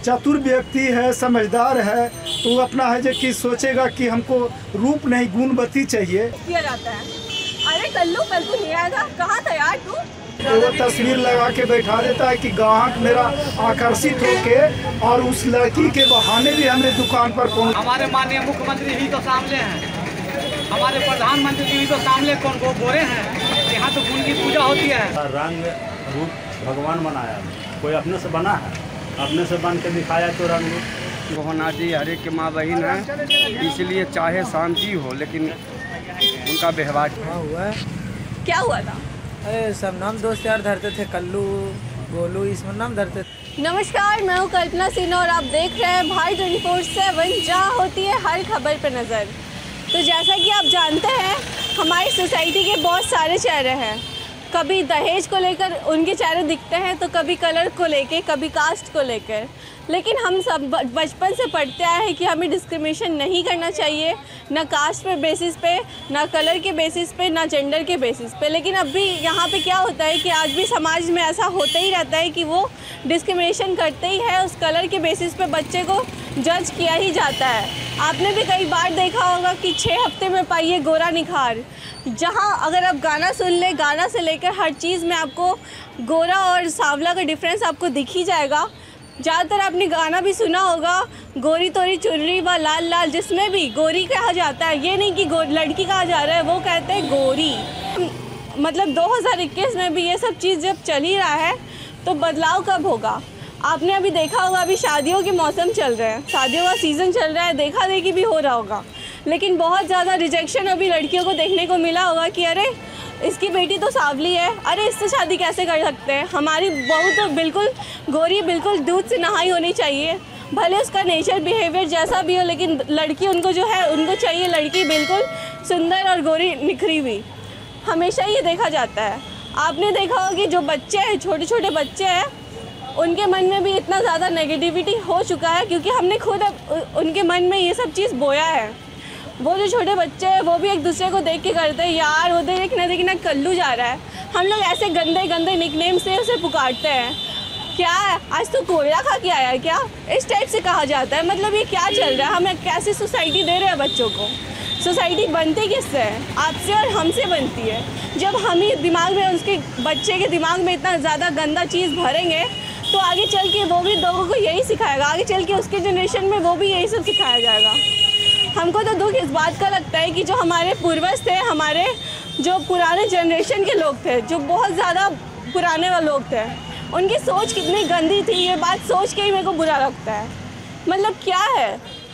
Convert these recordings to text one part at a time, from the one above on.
चतुर व्यक्ति है, समझदार है, तो वो अपना है जो कि सोचेगा कि हमको रूप नहीं गुणवती चाहिए। किया जाता है, अरे कल्लू कल को नहीं आएगा, कहाँ था यार तू? तो वो तस्वीर लगा के बैठा देता है कि ग्राहक मेरा आकर्षित होके और उस लड़की के बहाने भी हमें दुकान पर पहुँच। हमारे माननीय मुख्यमंत्री भी तो सामने हैं, हमारे प्रधानमंत्री जी भी तो सामने कौन को बोले हैं, यहाँ तो उनकी पूजा होती है। रंग रूप भगवान बनाया, कोई अपने से बना है, अपने से बन के दिखाया तो रंग रूप होना चाहिए। हर एक की माँ बहन है, इसलिए चाहे शांति हो लेकिन उनका व्यवहार हुआ है। क्या हुआ था? अरे सब नाम दोस्त यार धरते थे, कल्लू गोलू इसमें नाम धरते थे। नमस्कार, मैं हूँ कल्पना सिन्हा और आप देख रहे हैं भारत 24/7, जहाँ होती है हर खबर पर नज़र। तो जैसा कि आप जानते हैं, हमारी सोसाइटी के बहुत सारे चेहरे हैं। कभी दहेज को लेकर उनके चेहरे दिखते हैं, तो कभी कलर को लेकर, कभी कास्ट को लेकर। लेकिन हम सब बचपन से पढ़ते आए हैं कि हमें डिस्क्रिमिनेशन नहीं करना चाहिए, ना कास्ट पे बेसिस पे, ना कलर के बेसिस पे, ना जेंडर के बेसिस पे। लेकिन अभी यहाँ पे क्या होता है कि आज भी समाज में ऐसा होता ही रहता है कि वो डिस्क्रिमिनेशन करते ही है, उस कलर के बेसिस पे बच्चे को जज किया ही जाता है। आपने भी कई बार देखा होगा कि 6 हफ्ते में पाइए गोरा निखार, जहाँ अगर आप गाना सुन ले, गाना से लेकर हर चीज़ में आपको गोरा और सांवला का डिफरेंस आपको दिख ही जाएगा। ज़्यादातर आपने गाना भी सुना होगा, गोरी तोरी चुनरी व लाल लाल, जिसमें भी गोरी कहा जाता है। ये नहीं कि लड़की कहा जा रहा है, वो कहते हैं गोरी। मतलब 2021 में भी ये सब चीज़ जब चल ही रहा है, तो बदलाव कब होगा? आपने अभी देखा होगा, अभी शादियों के मौसम चल रहे हैं, शादियों का सीज़न चल रहा है, देखा देखी भी हो रहा होगा। लेकिन बहुत ज़्यादा रिजेक्शन अभी लड़कियों को देखने को मिला होगा कि अरे इसकी बेटी तो सांवली है, अरे इससे शादी कैसे कर सकते हैं, हमारी बहू तो बिल्कुल गोरी, बिल्कुल दूध से नहाई होनी चाहिए। भले उसका नेचर बिहेवियर जैसा भी हो, लेकिन लड़की उनको जो है, उनको चाहिए लड़की बिल्कुल सुंदर और गोरी निखरी हुई। हमेशा ये देखा जाता है। आपने देखा होगा कि जो बच्चे हैं, छोटे छोटे बच्चे हैं, उनके मन में भी इतना ज़्यादा नेगेटिविटी हो चुका है, क्योंकि हमने खुद उनके मन में ये सब चीज़ बोया है। वो जो छोटे बच्चे हैं, वो भी एक दूसरे को देख के करते हैं, यार वो देखना कल्लू जा रहा है। हम लोग ऐसे गंदे गंदे निकनेम से उसे पुकारते हैं, क्या आज तो कोयला खा के आया क्या, इस टाइप से कहा जाता है। मतलब ये क्या चल रहा है? हमें कैसी सोसाइटी दे रहे हैं बच्चों को? सोसाइटी बनती किससे है? आपसे और हमसे बनती है। जब हम ही दिमाग में, उसके बच्चे के दिमाग में इतना ज़्यादा गंदा चीज़ भरेंगे, तो आगे चल के वो भी लोगों को यही सिखाएगा, आगे चल के उसके जनरेशन में वो भी यही सब सिखाया जाएगा। हमको तो दुख इस बात का लगता है कि जो हमारे पूर्वज थे, हमारे जो पुराने जनरेशन के लोग थे, जो बहुत ज़्यादा पुराने वाले लोग थे, उनकी सोच कितनी गंदी थी, ये बात सोच के ही मेरे को बुरा लगता है। मतलब क्या है,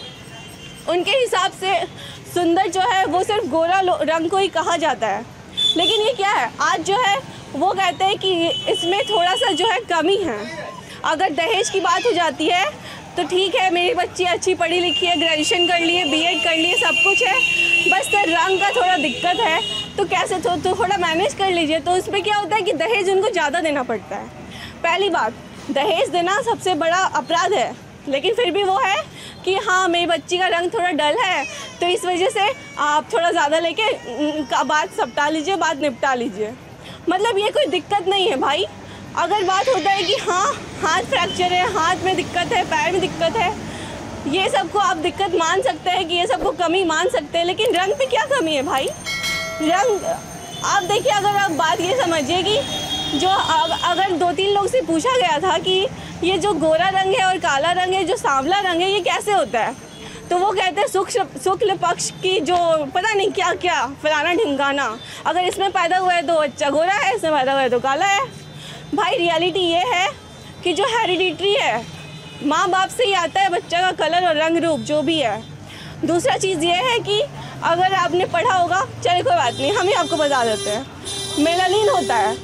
उनके हिसाब से सुंदर जो है वो सिर्फ गोरा रंग को ही कहा जाता है। लेकिन ये क्या है, आज जो है वो कहते हैं कि इसमें थोड़ा सा जो है कमी है। अगर दहेज की बात हो जाती है तो ठीक है, मेरी बच्ची अच्छी पढ़ी लिखी है, ग्रेजुएशन कर लिए, बीएड कर लिए, सब कुछ है, बस तो रंग का थोड़ा दिक्कत है, तो कैसे तो थोड़ा मैनेज कर लीजिए। तो उसमें क्या होता है कि दहेज उनको ज़्यादा देना पड़ता है। पहली बात, दहेज देना सबसे बड़ा अपराध है, लेकिन फिर भी वो है कि हाँ मेरी बच्ची का रंग थोड़ा डल है, तो इस वजह से आप थोड़ा ज़्यादा लेके बात सपटा लीजिए, बात निपटा लीजिए। मतलब ये कोई दिक्कत नहीं है भाई। अगर बात होता है कि हाँ हाथ फ्रैक्चर है, हाथ में दिक्कत है, पैर में दिक्कत है, ये सबको आप दिक्कत मान सकते हैं कि ये सबको कमी मान सकते हैं, लेकिन रंग पे क्या कमी है भाई? रंग आप देखिए, अगर आप बात ये समझिए कि जो अगर 2-3 लोग से पूछा गया था कि ये जो गोरा रंग है और काला रंग है, जो सांवला रंग है, ये कैसे होता है, तो वो कहते हैं शुक्ल पक्ष की जो पता नहीं क्या क्या फलाना ढिमकाना, अगर इसमें पैदा हुआ है तो बच्चा गोरा है, इसमें पैदा हुआ है तो काला है। भाई रियलिटी ये है कि जो हेरिडिटरी है, माँ बाप से ही आता है बच्चा का कलर और रंग रूप जो भी है। दूसरा चीज़ ये है कि अगर आपने पढ़ा होगा, चलिए कोई बात नहीं, हम ही आपको बता देते हैं, मेलानिन होता है।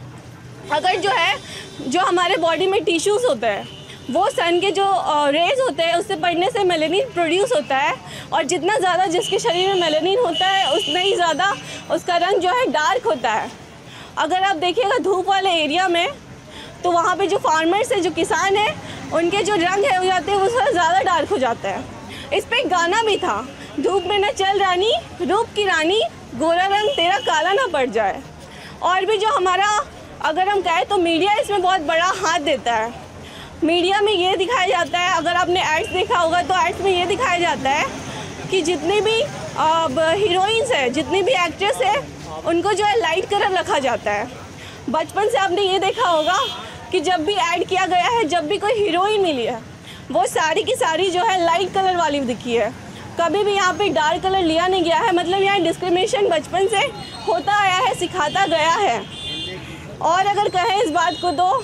अगर जो है, जो हमारे बॉडी में टिश्यूज़ होते हैं, वो सन के जो रेज होते हैं उससे पड़ने से मेलानिन प्रोड्यूस होता है, और जितना ज़्यादा जिसके शरीर में मेलानिन होता है उतना ही ज़्यादा उसका रंग जो है डार्क होता है। अगर आप देखिएगा धूप वाले एरिया में, तो वहाँ पे जो फार्मर्स हैं, जो किसान हैं, उनके जो रंग है हो जाते हैं वो थोड़ा ज़्यादा डार्क हो जाता है। इस पर एक गाना भी था, धूप में न चल रानी, रूप की रानी, गोरा रंग तेरा काला ना पड़ जाए। और भी जो हमारा, अगर हम कहें तो मीडिया इसमें बहुत बड़ा हाथ देता है। मीडिया में ये दिखाया जाता आपने एड्स देखा होगा तो एड्स में ये दिखाया जाता है कि जितनी भी हीरोइंस है, जितनी भी एक्ट्रेस है, उनको जो है लाइट कलर रखा जाता है। बचपन से आपने ये देखा होगा कि जब भी ऐड किया गया है, जब भी कोई हीरोइन मिली है, वो सारी की सारी जो है लाइट कलर वाली दिखी है। कभी भी यहाँ पे डार्क कलर लिया नहीं गया है। मतलब यहाँ डिस्क्रिमिनेशन बचपन से होता आया है, सिखाता गया है। और अगर कहें इस बात को, तो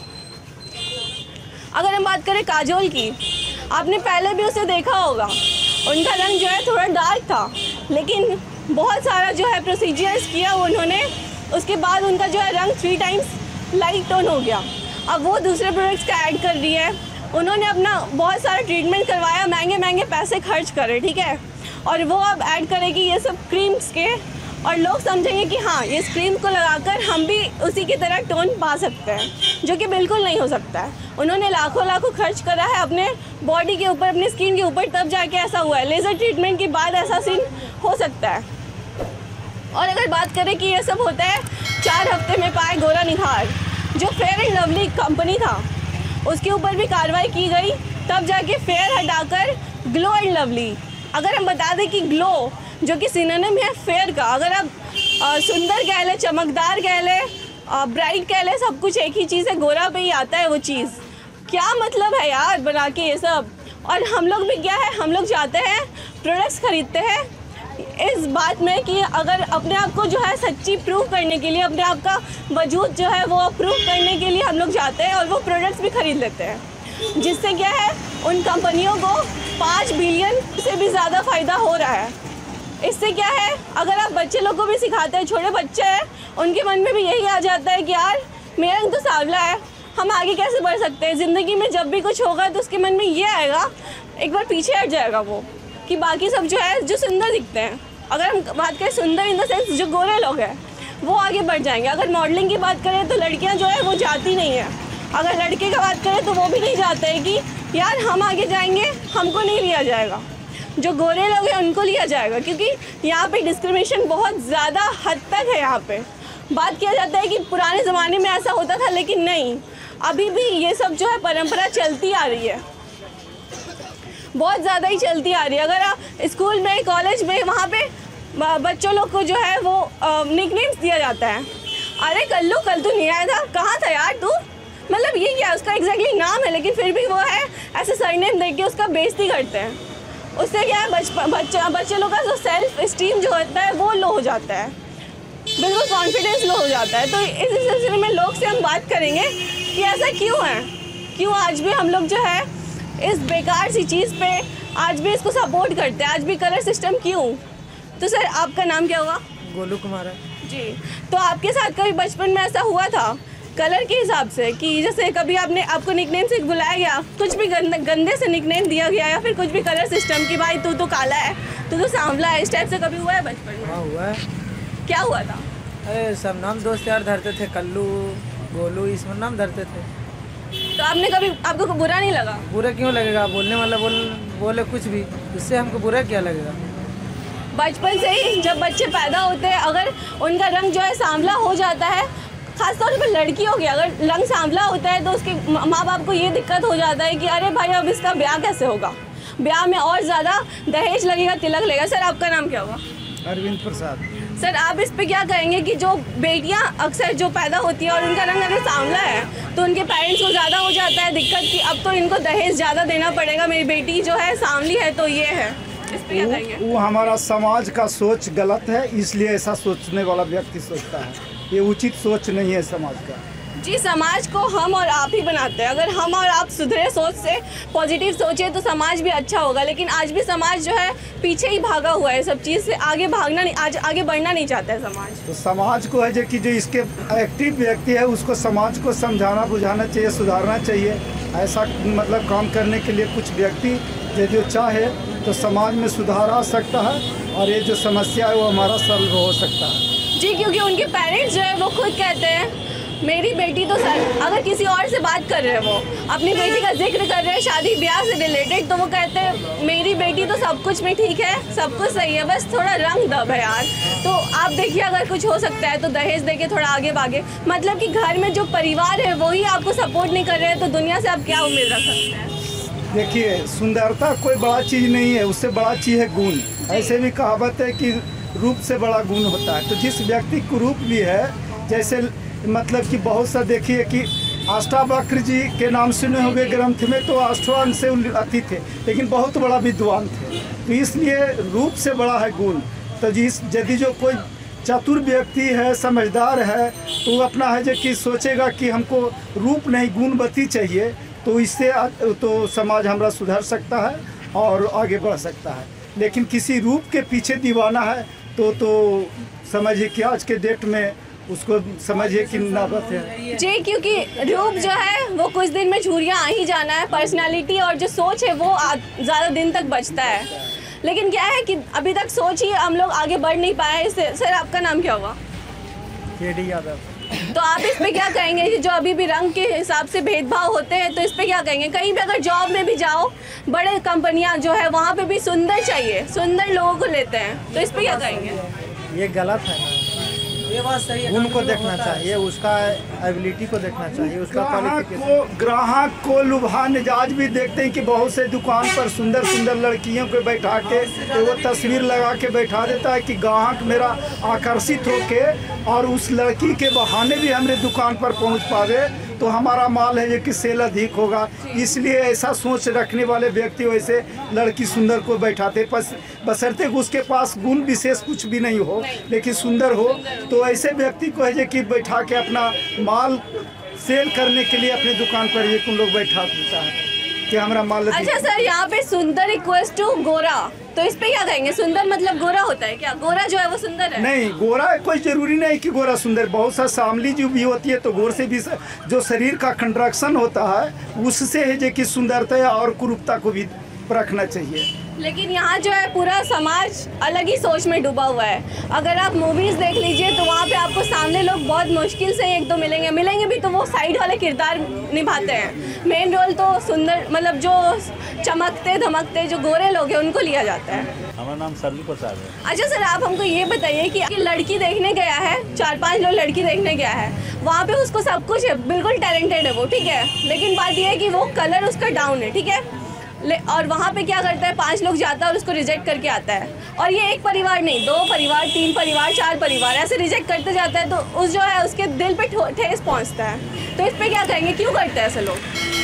अगर हम बात करें काजोल की, आपने पहले भी उसे देखा होगा, उनका रंग जो है थोड़ा डार्क था, लेकिन बहुत सारा जो है प्रोसीजर्स किया उन्होंने, उसके बाद उनका जो है रंग 3 टाइम्स लाइट टोन हो गया। अब वो दूसरे प्रोडक्ट्स का ऐड कर रही है। उन्होंने अपना बहुत सारा ट्रीटमेंट करवाया, महंगे महंगे पैसे खर्च करे, ठीक है, और वो अब ऐड करेगी ये सब क्रीम्स के, और लोग समझेंगे कि हाँ, ये क्रीम को लगाकर हम भी उसी की तरह टोन पा सकते हैं, जो कि बिल्कुल नहीं हो सकता है। उन्होंने लाखों लाखों खर्च करा है अपने बॉडी के ऊपर, अपनी स्किन के ऊपर, तब जाके ऐसा हुआ है। लेज़र ट्रीटमेंट के बाद ऐसा सीन हो सकता है। और अगर बात करें कि ये सब होता है 4 हफ्ते में पाए गोरा निखार, जो फेयर एंड लवली कंपनी था, उसके ऊपर भी कार्रवाई की गई, तब जाके फेयर हटाकर ग्लो एंड लवली। अगर हम बता दें कि ग्लो जो कि सिनोनिम है फेयर का, अगर आप सुंदर कह लें, चमकदार कह लें, ब्राइट कह लें, सब कुछ एक ही चीज़ है, गोरा पे ही आता है वो चीज़। क्या मतलब है यार बना के ये सब। और हम लोग भी क्या है, हम लोग जाते हैं प्रोडक्ट्स खरीदते हैं इस बात में कि अगर अपने आप को जो है सच्ची प्रूव करने के लिए, अपने आप का वजूद जो है वो प्रूव करने के लिए हम लोग जाते हैं और वो प्रोडक्ट्स भी खरीद लेते हैं, जिससे क्या है, उन कंपनियों को 5 बिलियन से भी ज़्यादा फ़ायदा हो रहा है। इससे क्या है, अगर आप बच्चे लोग को भी सिखाते हैं, छोटे बच्चे हैं, उनके मन में भी यही आ जाता है कि यार मेरा रंग तो सांवला है, हम आगे कैसे बढ़ सकते हैं ज़िंदगी में। जब भी कुछ होगा तो उसके मन में ये आएगा, एक बार पीछे हट जाएगा वो, कि बाकी सब जो है जो सुंदर दिखते हैं, अगर हम बात करें सुंदर इन द सेंस जो गोरे लोग हैं, वो आगे बढ़ जाएंगे। अगर मॉडलिंग की बात करें तो लड़कियां जो है वो जाती नहीं है। अगर लड़के की बात करें तो वो भी नहीं जाते हैं कि यार हम आगे जाएंगे, हमको नहीं लिया जाएगा। जो गोरे लोग हैं उनको लिया जाएगा, क्योंकि यहाँ पे डिस्क्रिमिनेशन बहुत ज़्यादा हद तक है। यहाँ पे बात किया जाता है कि पुराने ज़माने में ऐसा होता था, लेकिन नहीं, अभी भी ये सब जो है परंपरा चलती आ रही है, बहुत ज़्यादा ही चलती आ रही है। अगर आप स्कूल में, कॉलेज में, वहाँ पे बच्चों लोग को जो है वो निकनेम्स दिया जाता है। अरे कल्लू, कल तू नहीं आया था, कहाँ था यार तू, मतलब ये क्या, उसका एग्जैक्टली नाम है, लेकिन फिर भी वो है ऐसे सरनेम देख के उसका बेइज्जती करते हैं। उससे क्या है, बच्चे लोग का जो सेल्फ इस्टीम जो होता है वो लो हो जाता है, बिल्कुल कॉन्फिडेंस लो हो जाता है। तो इस सिलसिले में लोग से हम बात करेंगे कि ऐसा क्यों है, क्यों आज भी हम लोग जो है इस बेकार सी चीज़ पे आज भी इसको सपोर्ट करते हैं, आज भी कलर सिस्टम क्यों। तो सर आपका नाम क्या होगा? गोलू कुमार है जी। तो आपके साथ कभी बचपन में ऐसा हुआ था कलर के हिसाब से कि जैसे कभी आपको निकनेम से बुलाया गया, कुछ भी गंदे से निकनेम दिया गया, या फिर कुछ भी कलर सिस्टम कि भाई तू तो काला है, तू तो सांवला है, इस टाइप से कभी हुआ है बचपन में? हाँ हुआ है। क्या हुआ था? अरे सब नाम दोस्त यार धरते थे, कल्लू, गोलू, इसमें नाम धरते थे। तो आपने कभी, आपको बुरा नहीं लगा? बुरा क्यों लगेगा, बोलने वाला बोले कुछ भी, उससे हमको बुरा क्या लगेगा। बचपन से ही जब बच्चे पैदा होते हैं, अगर उनका रंग जो है सांवला हो जाता है, खासतौर पर लड़कियों की अगर रंग सांवला होता है, तो उसके माँ बाप को ये दिक्कत हो जाता है कि अरे भाई अब इसका ब्याह कैसे होगा, ब्याह में और ज़्यादा दहेज लगेगा, तिलक लगेगा। सर आपका नाम क्या हुआ? अरविंद प्रसाद। सर आप इस पे क्या कहेंगे कि जो बेटियां अक्सर जो पैदा होती है और उनका रंग अगर सांवला है, तो उनके पेरेंट्स को ज़्यादा हो जाता है दिक्कत कि अब तो इनको दहेज ज़्यादा देना पड़ेगा, मेरी बेटी जो है सांवली है तो ये है, इस पे क्या कहेंगे? वो हमारा समाज का सोच गलत है, इसलिए ऐसा सोचने वाला व्यक्ति सोचता है, ये उचित सोच नहीं है समाज का। जी, समाज को हम और आप ही बनाते हैं। अगर हम और आप सुधरे सोच से, पॉजिटिव सोचे, तो समाज भी अच्छा होगा। लेकिन आज भी समाज जो है पीछे ही भागा हुआ है, सब चीज़ से आगे भागना नहीं, आज आगे बढ़ना नहीं चाहता है समाज। तो समाज को है जो कि जो इसके एक्टिव व्यक्ति है उसको समाज को समझाना बुझाना चाहिए, सुधारना चाहिए। ऐसा मतलब काम करने के लिए कुछ व्यक्ति जो चाहे तो समाज में सुधार आ सकता है और ये जो समस्या है वो हमारा सॉल्व हो सकता है। जी, क्योंकि उनके पेरेंट्स जो है वो खुद कहते हैं मेरी बेटी तो सर, अगर किसी और से बात कर रहे हैं, वो अपनी बेटी का जिक्र कर रहे हैं शादी ब्याह से रिलेटेड, तो वो कहते हैं मेरी बेटी तो सब कुछ में ठीक है, सब कुछ सही है, बस थोड़ा रंग दब है यार। तो आप देखिए अगर कुछ हो सकता है तो दहेज देके थोड़ा आगे भागे, मतलब कि घर में जो परिवार है वही आपको सपोर्ट नहीं कर रहे हैं, तो दुनिया से आप क्या उम्मीद रख सकते हैं? देखिए, सुंदरता कोई बड़ा चीज़ नहीं है, उससे बड़ा चीज़ है गुण। ऐसे भी कहावत है कि रूप से बड़ा गुण होता है। तो जिस व्यक्ति को रूप भी है, जैसे मतलब कि बहुत सा देखिए कि अष्टावक्र जी के नाम सुने होंगे ग्रंथ में, तो अष्टांग से अति थे, लेकिन बहुत बड़ा विद्वान थे। तो इसलिए रूप से बड़ा है गुण। तो यदि जो कोई चतुर व्यक्ति है, समझदार है, तो वो अपना है जो कि सोचेगा कि हमको रूप नहीं गुणवती चाहिए, तो इससे तो समाज हमारा सुधर सकता है और आगे बढ़ सकता है। लेकिन किसी रूप के पीछे दीवाना है तो समझिए कि आज के डेट में उसको समझिए कि नौबत है जी, क्योंकि रूप जो है वो कुछ दिन में झुर्रियाँ आ ही जाना है। पर्सनालिटी और जो सोच है वो ज़्यादा दिन तक बचता है। लेकिन क्या है कि अभी तक सोच ही हम लोग आगे बढ़ नहीं पाए। सर, आपका नाम क्या हुआ? केडी यादव। तो आप इस पे क्या कहेंगे कि जो अभी भी रंग के हिसाब से भेदभाव होते हैं, तो इस पे क्या कहेंगे? कहीं भी अगर जॉब में भी जाओ, बड़े कंपनियां जो है वहाँ पे भी सुंदर चाहिए, सुंदर लोगों को लेते हैं, तो इस पे क्या कहेंगे? ये गलत है ना, ये बात सही है। गुण को देखना चाहिए, उसका एबिलिटी को देखना चाहिए, उसका ग्राहक को लुभा मिजाज भी देखते हैं कि बहुत से दुकान पर सुंदर सुंदर लड़कियों को बैठा के वो तस्वीर लगा के बैठा देता है कि ग्राहक मेरा आकर्षित होके और उस लड़की के बहाने भी हमारे दुकान पर पहुंच पावे, तो हमारा माल है कि सेल अधिक होगा। इसलिए ऐसा सोच रखने वाले व्यक्ति वैसे लड़की सुंदर को बैठाते, बशर्ते उसके पास गुण विशेष कुछ भी नहीं हो, लेकिन सुंदर हो, तो ऐसे व्यक्ति को है कि बैठा के अपना माल सेल करने के लिए अपने दुकान पर ये कुछ लोग बैठा देता है कि हमारा माल। अच्छा सर, यहाँ पे सुंदर इक्वल्स टू गोरा, तो इस पे क्या कहेंगे? सुंदर मतलब गोरा होता है क्या? गोरा जो है वो सुंदर है? नहीं, गोरा कोई जरूरी नहीं कि गोरा सुंदर। बहुत सा शामली जो भी होती है, तो गोर से भी जो शरीर का कंट्रैक्शन होता है उससे है जो कि सुंदरता और कुरूपता को भी परखना चाहिए। लेकिन यहाँ जो है पूरा समाज अलग ही सोच में डूबा हुआ है। अगर आप मूवीज़ देख लीजिए तो वहाँ पे आपको सामने लोग बहुत मुश्किल से एक दो मिलेंगे भी, तो वो साइड वाले किरदार निभाते हैं। मेन रोल तो सुंदर मतलब जो चमकते धमकते जो गोरे लोग हैं उनको लिया जाता है। हमारा नाम सरजू प्रसाद है। अच्छा सर, आप हमको ये बताइए कि लड़की देखने गया है, 4-5 लोग लड़की देखने गया है, वहाँ पे उसको सब कुछ है, बिल्कुल टैलेंटेड है वो, ठीक है, लेकिन बात ये है कि वो कलर उसका डाउन है, ठीक है, और वहाँ पे क्या करता है, 5 लोग जाता है और उसको रिजेक्ट करके आता है। और ये एक परिवार नहीं, 2 परिवार, 3 परिवार, 4 परिवार ऐसे रिजेक्ट करते जाता है, तो उस जो है उसके दिल पे ठेस पहुँचता है। तो इस पर क्या कहेंगे, क्यों करते हैं ऐसे लोग?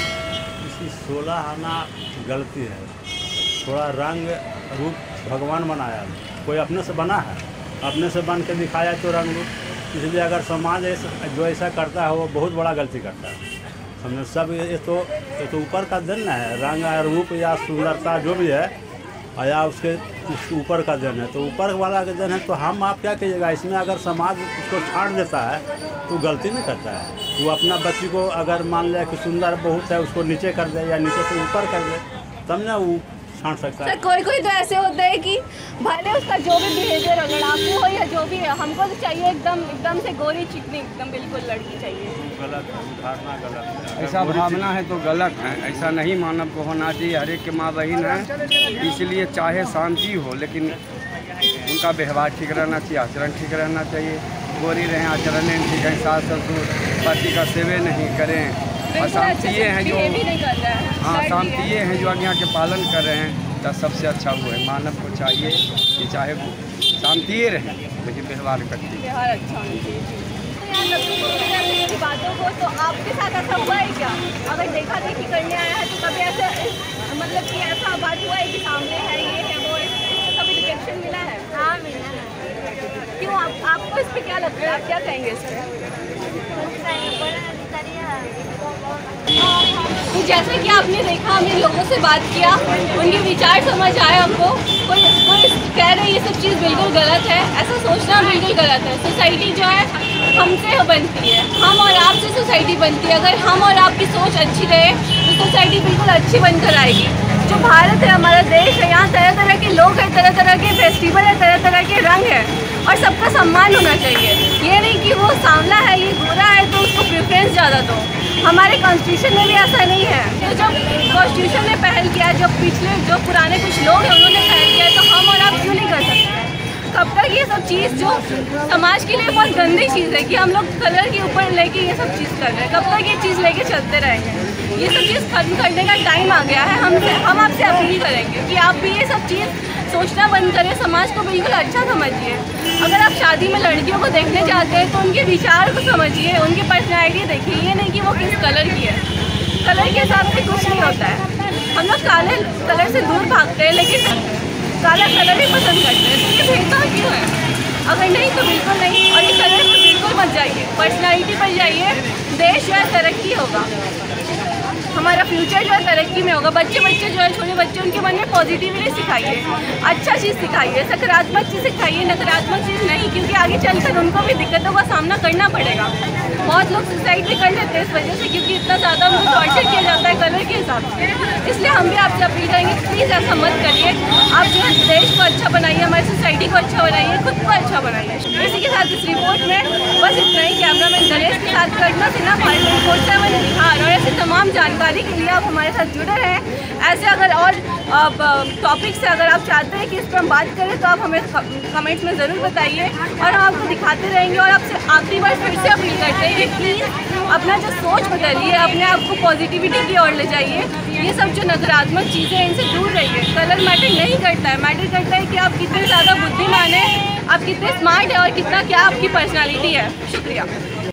इसकी 16 आना गलती है। थोड़ा रंग रूप भगवान बनाया, कोई अपने से बना है, अपने से बन के दिखाया तो रंग रूप। इसलिए अगर समाज जो ऐसा करता है वो बहुत बड़ा गलती करता है। हमने सब ये तो ऊपर का देन है, रंग रूप या सुंदरता जो भी है, या उसके ऊपर का देन है, तो ऊपर वाला का देन है। तो हम आप क्या कहिएगा इसमें? अगर समाज उसको छांट देता है तो गलती नहीं करता है। वो अपना बच्ची को अगर मान लिया कि सुंदर बहुत है, उसको नीचे कर दे या नीचे से ऊपर कर दे, तब ना वो छांट सकता है। कोई तो ऐसे होते हैं कि भले उसका जो भी बिहेवियर हो, लड़ाकू हो या जो भी है, हमको तो चाहिए एकदम से गोरी चिकनी, एकदम बिल्कुल लड़की चाहिए। गलत है, धारणा गलत है। ऐसा भावना है तो गलत है, ऐसा नहीं मानव को होना चाहिए। हर एक की माँ बहन है, इसलिए चाहे शांति हो, लेकिन उनका व्यवहार ठीक रहना चाहिए, आचरण ठीक रहना चाहिए। गोरी रहें, आचरण नहीं ठीक है, सास ससुर पति का सेवे नहीं करें, अशांतिये हैं जो शांतिये हैं जो आज्ञा के पालन कर रहे हैं, तो सबसे अच्छा वो है। मानव को चाहिए कि चाहे वो शांतिये रहे, लेकिन व्यवहार करती है, व्यवहार अच्छा होना चाहिए। बातों को तो आपके साथ ऐसा हुआ है क्या? अगर देखा देखी करने आया है तो कभी ऐसा मतलब कि ऐसा बात हुआ है कि सामने है ये है वो, कभी रिजेक्शन मिला है? हाँ मिला है। क्यों? आपको इस पर क्या लगता है, आप क्या कहेंगे इस पर? तो जैसे कि आपने देखा, हमने लोगों से बात किया, उनके विचार समझ आए हमको। कोई कह रहे ये सब चीज़ बिल्कुल गलत है, ऐसा सोचना बिल्कुल गलत है। सोसाइटी जो है हमसे बनती है, हम और आपसे सोसाइटी बनती है। अगर हम और आपकी सोच अच्छी रहे तो सोसाइटी बिल्कुल अच्छी बनकर आएगी। जो भारत है, हमारा देश है, यहाँ तरह तरह के लोग हैं, तरह तरह के फेस्टिवल है, तरह तरह के रंग है, और सबका सम्मान होना चाहिए। ये नहीं कि वो सांवला है, ये गोरा है तो उसको प्रेफरेंस ज़्यादा दो। हमारे कॉन्स्टिट्यूशन में भी ऐसा नहीं है। तो जब कॉन्स्टिट्यूशन ने पहल किया, जो पुराने कुछ लोग हैं उन्होंने पहल किया, तो हम और आप क्यों नहीं कर सकते? कब तक ये सब चीज़ जो समाज के लिए बहुत गंदी चीज़ है कि हम लोग कलर के ऊपर लेके ये सब चीज़ कर रहे हैं, कब तक ये चीज़ लेके चलते रहेंगे? ये सब चीज़ खत्म करने का टाइम आ गया है। हम आपसे अपील करेंगे कि आप भी ये सब चीज़ सोचना बंद करें, समाज को बिल्कुल अच्छा समझिए। अगर आप शादी में लड़कियों को देखने जाते हैं तो उनके विचार को समझिए, उनकी पर्सनैलिटी देखिए, ये नहीं कि वो किस कलर की है। कलर के हिसाब से कुछ नहीं होता है। हम लोग काले कलर से दूर भागते हैं लेकिन काला कलर ही पसंद करते हैं, तो ये भेदभाव क्यों है? अगर नहीं तो बिल्कुल नहीं, और ये कलर पर बिल्कुल मत जाइए, पर्सनैलिटी पर जाइए। देश जो है तरक्की होगा, हमारा फ्यूचर जो है तरक्की में होगा। बच्चे जो है, छोटे बच्चे, उनके मन में पॉजिटिवली सिखाइए, अच्छा चीज़ सिखाइए, सकारात्मक चीज़ सिखाइए, नकारात्मक चीज़ नहीं, क्योंकि आगे चलकर उनको भी दिक्कतों का सामना करना पड़ेगा। बहुत लोग सुसाइड भी कर लेते हैं इस वजह से, क्योंकि इतना ज़्यादा उनको टॉर्चर किया जाता है कलर के हिसाब से। इसलिए हम भी आपसे अपील करेंगे, प्लीज़ ऐसा मत करिए। आप जो है देश को अच्छा बनाइए, हमारी सोसाइटी को अच्छा बनाइए, खुद को अच्छा बनाइए। इसी के साथ इस रिपोर्ट में बस इतना ही। कैमरामैन गणेश के साथ करना सिन्हा, भारत 24/7 बिहार। और ऐसी तमाम जानकारी के लिए आप हमारे साथ जुड़े रहें। ऐसे अगर और टॉपिक से अगर आप चाहते हैं कि इस पर हम बात करें तो आप हमें कमेंट्स में ज़रूर बताइए, और हम आपको दिखाते रहेंगे। और आपसे आखिरी बार फिर से अपील करते हैं कि प्लीज़ अपना जो सोच बदलिए, अपने आप को पॉजिटिविटी की ओर ले जाइए। ये सब जो नकारात्मक चीज़ें हैं इनसे दूर रहिए। कलर मैटर नहीं करता है, मैटर करता है कि आप कितने ज़्यादा बुद्धिमान हैं, आप कितने स्मार्ट हैं और कितना क्या आपकी पर्सनालिटी है। शुक्रिया।